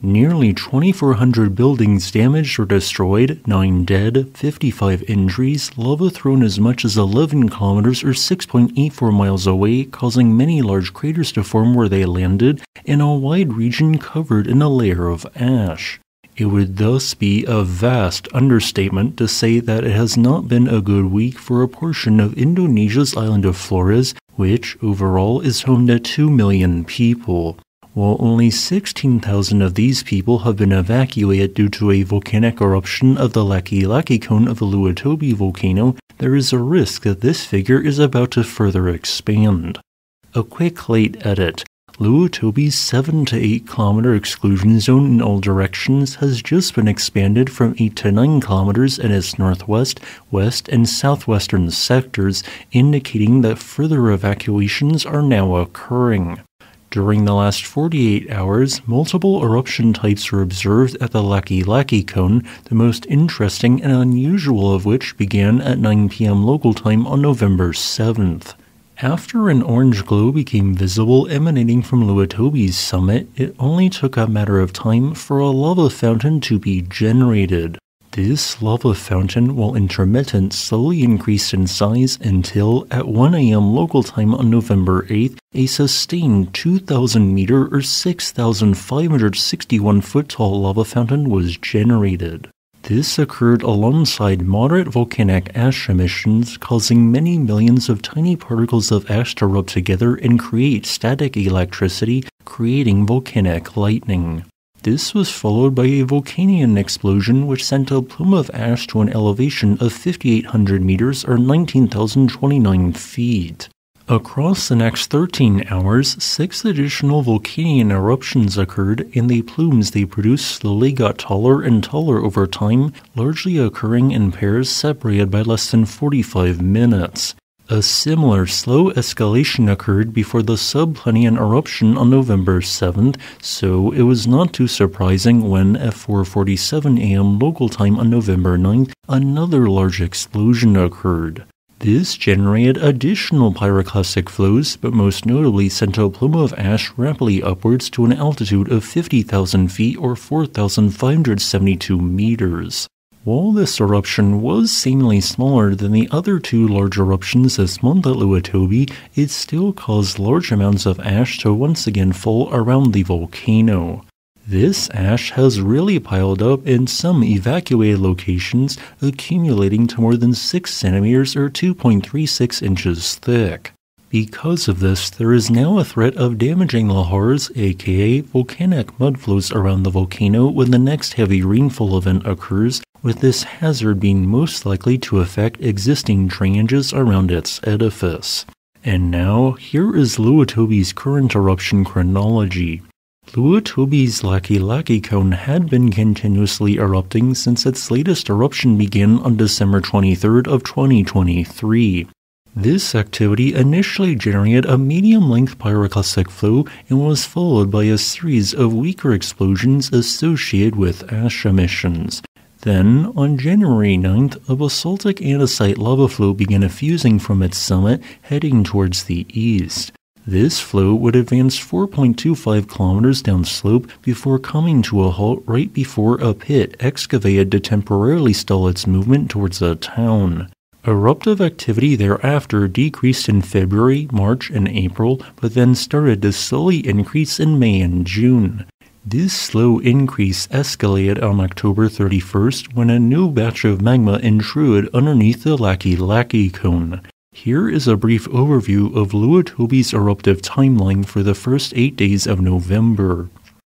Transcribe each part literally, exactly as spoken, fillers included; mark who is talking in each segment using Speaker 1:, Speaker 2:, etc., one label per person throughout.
Speaker 1: Nearly twenty-four hundred buildings damaged or destroyed, nine dead, fifty-five injuries, lava thrown as much as eleven kilometers or six point eight four miles away, causing many large craters to form where they landed, and a wide region covered in a layer of ash. It would thus be a vast understatement to say that it has not been a good week for a portion of Indonesia's island of Flores, which overall is home to two million people. While only sixteen thousand of these people have been evacuated due to a volcanic eruption of the Laki-laki cone of the Lewotobi volcano, there is a risk that this figure is about to further expand. A quick late edit. Lewotobi's seven to eight kilometer exclusion zone in all directions has just been expanded from eight to nine kilometers in its northwest, west, and southwestern sectors, indicating that further evacuations are now occurring. During the last forty-eight hours, multiple eruption types were observed at the Laki-laki cone, the most interesting and unusual of which began at nine p m local time on November seventh. After an orange glow became visible emanating from Lewotobi's summit, it only took a matter of time for a lava fountain to be generated. This lava fountain, while intermittent, slowly increased in size until, at one a m local time on November eighth, a sustained two thousand meter or six thousand five hundred sixty-one foot tall lava fountain was generated. This occurred alongside moderate volcanic ash emissions, causing many millions of tiny particles of ash to rub together and create static electricity, creating volcanic lightning. This was followed by a vulcanian explosion which sent a plume of ash to an elevation of fifty-eight hundred meters or nineteen thousand twenty-nine feet. Across the next thirteen hours, six additional volcanian eruptions occurred, and the plumes they produced slowly got taller and taller over time, largely occurring in pairs separated by less than forty-five minutes. A similar slow escalation occurred before the sub-plinian eruption on November seventh, so it was not too surprising when, at four forty-seven a m local time on November ninth, another large explosion occurred. This generated additional pyroclastic flows, but most notably sent a plume of ash rapidly upwards to an altitude of fifty thousand feet or four thousand five hundred seventy-two meters. While this eruption was seemingly smaller than the other two large eruptions this month at Lewotobi, it still caused large amounts of ash to once again fall around the volcano. This ash has really piled up in some evacuated locations, accumulating to more than six centimeters or two point three six inches thick. Because of this, there is now a threat of damaging Lahars, aka volcanic mudflows around the volcano when the next heavy rainfall event occurs, with this hazard being most likely to affect existing drainages around its edifice. And now, here is Lewotobi's current eruption chronology. Lewotobi's Laki-laki cone had been continuously erupting since its latest eruption began on December twenty-third of twenty twenty-three. This activity initially generated a medium-length pyroclastic flow and was followed by a series of weaker explosions associated with ash emissions. Then, on January ninth, a basaltic andesite lava flow began effusing from its summit, heading towards the east. This flow would advance four point two five kilometers downslope before coming to a halt right before a pit excavated to temporarily stall its movement towards a town. Eruptive activity thereafter decreased in February, March, and April, but then started to slowly increase in May and June. This slow increase escalated on October thirty-first when a new batch of magma intruded underneath the Laki-laki cone. Here is a brief overview of Lewotobi's eruptive timeline for the first eight days of November.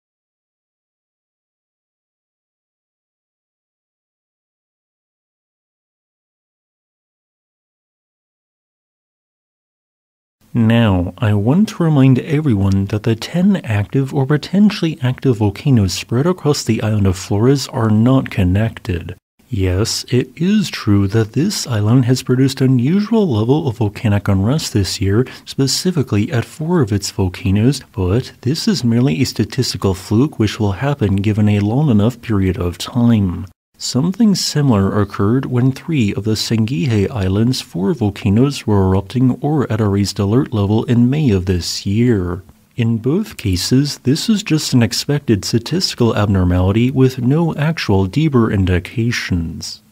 Speaker 1: Now, I want to remind everyone that the ten active or potentially active volcanoes spread across the island of Flores are not connected. Yes, it is true that this island has produced an unusual level of volcanic unrest this year, specifically at four of its volcanoes, but this is merely a statistical fluke which will happen given a long enough period of time. Something similar occurred when three of the Sangihe Island's four volcanoes were erupting or at a raised alert level in May of this year. In both cases, this is just an expected statistical abnormality with no actual deeper indications.